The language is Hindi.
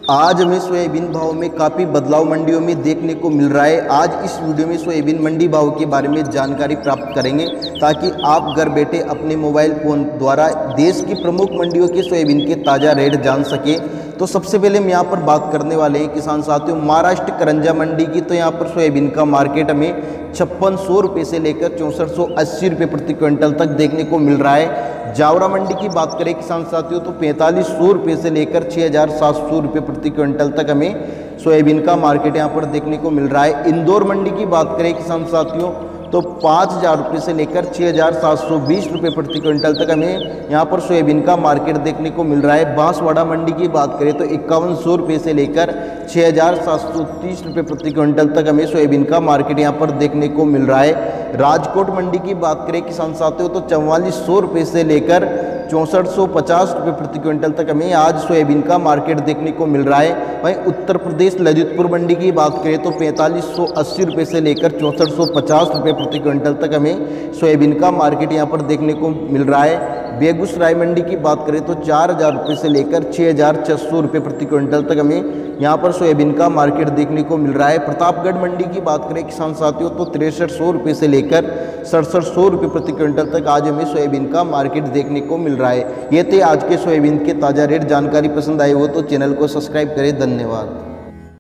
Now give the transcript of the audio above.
आज हमें सोयाबीन भाव में काफ़ी बदलाव मंडियों में देखने को मिल रहा है। आज इस वीडियो में सोयाबीन मंडी भाव के बारे में जानकारी प्राप्त करेंगे ताकि आप घर बैठे अपने मोबाइल फ़ोन द्वारा देश की प्रमुख मंडियों के सोयाबीन के ताज़ा रेट जान सकें। तो सबसे पहले हम यहाँ पर बात करने वाले हैं किसान साथियों महाराष्ट्र करंजा मंडी की। तो यहाँ पर सोयाबीन का मार्केट हमें 5600 रुपये से लेकर 6480 रुपये प्रति क्विंटल तक देखने को मिल रहा है। जावरा मंडी की बात करें किसान साथियों तो 4500 रुपये से लेकर 6700 रुपये प्रति क्विंटल तक हमें सोयाबीन का मार्केट यहाँ पर देखने को मिल रहा है। इंदौर मंडी की बात करें किसान साथियों तो 5000 रुपये से लेकर 6720 रुपये प्रति क्विंटल तक हमें यहाँ पर सोयाबीन का मार्केट देखने को मिल रहा है। बांसवाड़ा मंडी की बात करें तो 5100 रुपये से लेकर 6730 रुपये प्रति क्विंटल तक हमें सोयाबीन का मार्केट यहाँ पर देखने को मिल रहा है। राजकोट मंडी की बात करें किसान साथियों तो 4400 रुपये से लेकर 6450 रुपये प्रति क्विंटल तक हमें आज सोयाबीन का मार्केट देखने को मिल रहा है। वहीं उत्तर प्रदेश ललितपुर मंडी की बात करें तो 4580 रुपये से लेकर 6450 रुपये प्रति क्विंटल तक हमें सोयाबीन का मार्केट यहाँ पर देखने को मिल रहा है। बेगूसराय मंडी की बात करें तो 4000 रुपये से लेकर 6600 रुपये प्रति क्विंटल तक हमें यहाँ पर सोयाबीन का मार्केट देखने को मिल रहा है। प्रतापगढ़ मंडी की बात करें किसान साथियों तो 6300 रुपये से लेकर 6700 रुपये प्रति क्विंटल तक आज हमें सोयाबीन का मार्केट देखने को मिल रहा है। ये थे आज के सोयाबीन के ताज़ा रेट। जानकारी पसंद आई हो तो चैनल को सब्सक्राइब करें। धन्यवाद।